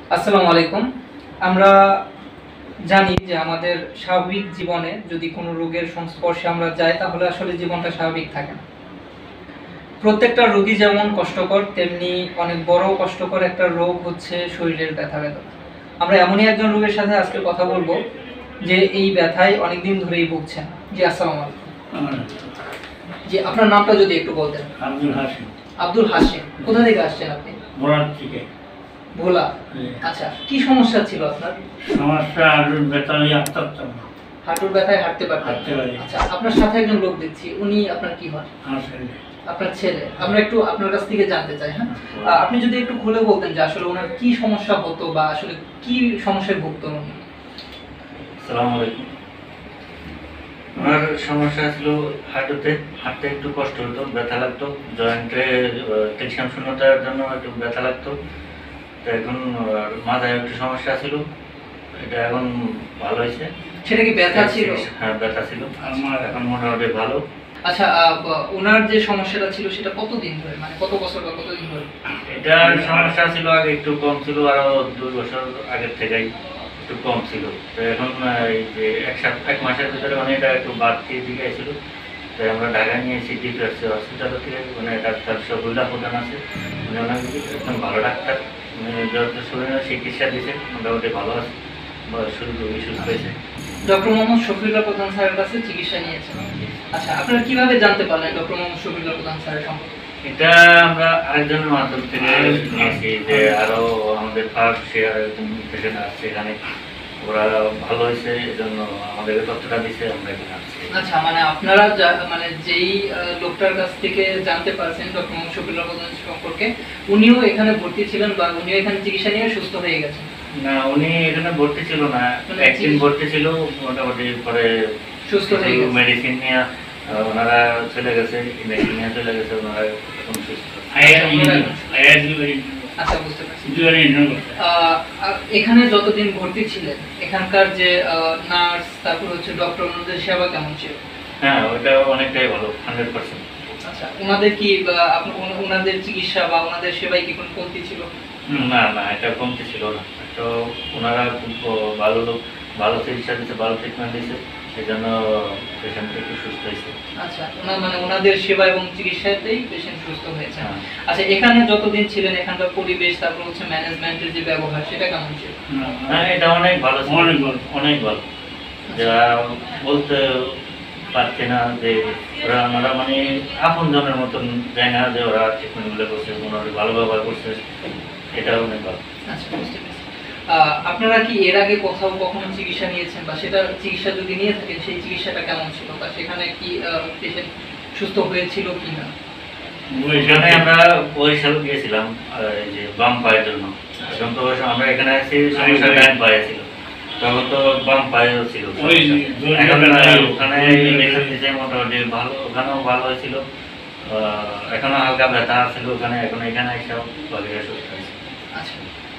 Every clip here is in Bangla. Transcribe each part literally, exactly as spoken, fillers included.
আসসালামু আলাইকুম। আমরা জানি যে আমাদের স্বাভাবিক জীবনে যদি কোনো রোগের সংস্পর্শে আমরা যাই তাহলে আসলে জীবনটা স্বাভাবিক থাকে না। প্রত্যেকটা রোগী যেমন কষ্টকর তেমনি অনেক বড় কষ্টকর একটা রোগ হচ্ছে শরীরের ব্যথা বেদনা। আমরা এমনই একজন রোগীর সাথে আজকে কথা বলবো যে এই ব্যথায় অনেকদিন ধরেই ভুগছেন। জি আসসালামু আলাইকুম। জি আপনার নামটা যদি একটু বলতেন। আব্দুল হাশিম। আব্দুল হাশিম, কোথা থেকে আসছেন আপনি? বরাত থেকে। ভোলা। আচ্ছা, কি সমস্যা ছিল আপনার? সমস্যা হাঁটুর ব্যথা নিয়ে হাঁটতে পারতাম না। হাঁটুর ব্যথায় হাঁটতে পারতেন হাঁটতে পারি। আচ্ছা, আপনার সাথে একজন লোক দেখছি, উনি আপনার কি হয়? আমার ছেলে। আপনার ছেলে। আমরা একটু আপনার কাছ থেকে জানতে চাই। হ্যাঁ, আহ, আপনি যদি একটু খুলে বলতেন যে আসলে ওনার কি সমস্যা হতো বা আসলে কি সমস্যায় ভুগতেন উনি? আসসালামু আলাইকুম। ওনার সমস্যা ছিল হাঁটুতে, হাঁটতে একটু কষ্ট হতো, ব্যথা লাগতো, জয়েন্টে ক্যালসিয়াম শূন্যতার জন্য একটু ব্যথা লাগতো। তো এখন মাথায় একটু সমস্যা ছিল, এটা এখন ভালো হয়েছে। সেটা কি ব্যথা ছিল? হ্যাঁ ব্যথা ছিল, আমার এখন মোটামুটি ভালো। আচ্ছা, আহ, ওনার যে সমস্যাটা ছিল সেটা কতদিন ধরে, মানে কত বছর বা কতদিন ধরে? এটার সমস্যা ছিল আগে একটু কম ছিল, আরো দুই বছর আগের থেকেই একটু কম ছিল। তো এখন এই যে এক সপ্তাহ এক মাসের ভিতরে মানে এটা একটু বাড়তি দিকে ছিল। তো আমরা ঢাকা নিয়ে এসেছি ডিপিআরসি হসপিটাল থেকে, মানে ডাক্তার শফিউল্লাহ প্রধান আছে, উনি অনেক একদম ভালো ডাক্তার, উনি যত শরীরের চিকিৎসা দিয়েছে মোটামুটি ভালো আছে, শুরু রোগী সুস্থ হয়েছে। ডক্টর মোহাম্মদ শফিউল্লাহ প্রধান স্যারের কাছে চিকিৎসা নিয়েছেন। আচ্ছা, আপনারা কিভাবে জানতে পারলেন ডক্টর মোহাম্মদ শফিউল্লাহ প্রধান স্যারের সম্পর্কে? এটা আমরা আরেকজনের মাধ্যম থেকে নিয়েছি, যে আরো আমাদের ফার্স্ট আরেকজন পেশেন্ট আসছে এখানে, ওরা ভালো হয়েছে, এজন্য আমাদের তথ্যটা দিচ্ছে, আমরা এখানে আসছি। আচ্ছা, মানে আপনারা মানে যেই লোকটার কাছ থেকে জানতে পারছেন ডক্টর মোহাম্মদ শফিউল্লাহ প্রধান সম্পর্কে, উনিও এখানে ভর্তি ছিলেন বা উনিও এখানে চিকিৎসা নিয়ে সুস্থ হয়ে গেছেন? না, উনি এখানে ভর্তি ছিল না, একদিন ভর্তি ছিল, মোটামুটি পরে সুস্থ হয়ে গেছে, মেডিসিন নিয়ে ওনারা চলে গেছে, মেডিসিন নিয়ে চলে গেছে, ওনারা এখন সুস্থ। আচ্ছা, বুঝতে পারছি। এখানে যতদিন ভর্তি ছিলেন এখানকার যে নার্স, তারপর হচ্ছে ডক্টর, ওনাদের সেবা কেমন ছিল? হ্যাঁ, ওটা অনেকটাই ভালো, হান্ড্রেড পার্সেন্ট। আচ্ছা, ওনাদের কি ওনাদের চিকিৎসা বা ওনাদের সেবায় কি কোনো কমতি ছিল? না না, এটা কমতি ছিল না, তো ওনারা খুব ভালো লোক, ভালো চিকিৎসা দিচ্ছে, ভালো ট্রিটমেন্ট দিচ্ছে, সেই জন্য পেশেন্ট একটু সুস্থ হয়েছে। আচ্ছা, ওনার মানে ওনাদের সেবা এবং চিকিৎসাতেই পেশেন্ট সুস্থ হয়েছে। আচ্ছা, এখানে যতদিন ছিলেন এখানকার পরিবেশ, তারপর হচ্ছে ম্যানেজমেন্টের যে ব্যবহার, সেটা কেমন ছিল? হ্যাঁ, এটা অনেক ভালো, অনেক ভালো, অনেক ভালো। যা বলতে পারছে না যে ওরা ওনারা মানে আপন জনের মতন যায় না, যে ওরা ট্রিটমেন্টগুলো করছে, মোটামুটি ভালো ব্যবহার করছে, এটা অনেক ভালো। আচ্ছা, বুঝতে পেরেছি। আপনারা কি এর আগে কোথাও কখনো চিকিৎসা নিয়েছেন বা সেটা চিকিৎসা যদি নিয়ে থাকেন সেই চিকিৎসাটা কেমন ছিল বা সেখানে কি পেশেন্ট সুস্থ হয়েছিল কি না? ওইখানে আমরা বরিশাল গিয়েছিলাম এই যে বাম পায়ের জন্য। এখন তো আমরা এখানে আছি, সমস্যা ডান পায়ে ছিল, তখন তো বাম পায়েও ছিল। ওখানে মোটামুটি ভালো, ওখানেও ভালো হয়েছিল, এখনো হালকা ব্যথা ছিল ওখানে, এখন এখানে এসেও বাকিরা সুস্থ হয়েছে। আচ্ছা,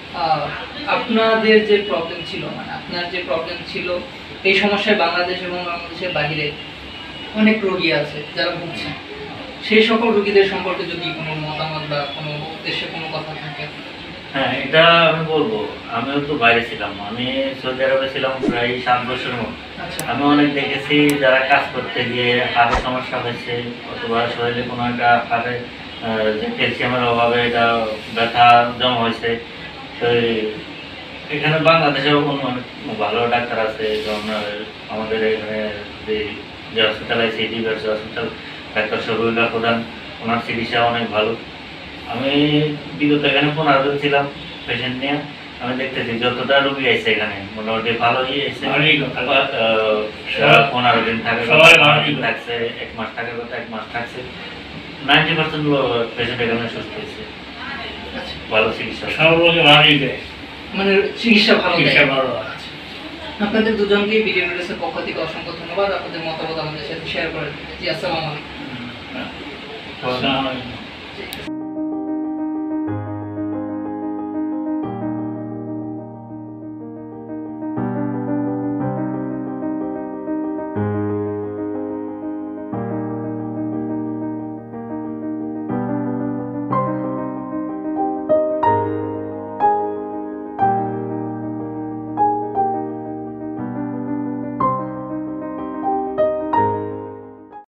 আপনাদের যে প্রবলেম ছিল, মানে আপনার যে প্রবলেম ছিল, এই সমস্যায় বাংলাদেশ এবং বাংলাদেশের বাইরে অনেক রোগী আছে যারা ভুগছেন, সেই সকল রোগীদের সম্পর্কে যদি কোনো মতামত বা কোনো উদ্দেশ্যে কোনো কথা থাকে? হ্যাঁ, এটা আমি বলবো, আমিও তো বাইরে ছিলাম, আমি সৌদি আরবে ছিলাম প্রায় সাত বছর মতো। আমি অনেক দেখেছি যারা কাজ করতে গিয়ে হাড়ের সমস্যা হয়েছে, অথবা শরীরে কোনো একটা হাড়ে যে ক্যালসিয়ামের অভাবে এটা ব্যথা জমা হয়েছে। তো এখানে বাংলাদেশেও অনেক ভালো ডাক্তার আছে, যেমন আমাদের এখানে যে হসপিটাল আছে ডিপিআরসি হসপিটাল, ডাক্তার শফিউল্লাহ প্রধান, ওনার চিকিৎসা অনেক ভালো। আমি বিগত এখানে পনেরো দিন ছিলাম পেশেন্ট নিয়ে, আমি দেখতেছি যতটা রোগী আছে এখানে মোটামুটি ভালোই আছে। পনেরো দিন থাকে থাকছে, এক মাস থাকার কথা এক মাস থাকছে, নাইনটি পার্সেন্ট পেশেন্ট এখানে সুস্থ হয়েছে, ভালো চিকিৎসা, মানে চিকিৎসা ভালো। আপনাদের দুজনকে ভিডিও ভিডিওসের পক্ষ থেকে অসংখ্য ধন্যবাদ, আপনাদের মতামত আমাদের সাথে শেয়ার করার জন্য। জি আসসালামু আলাইকুম।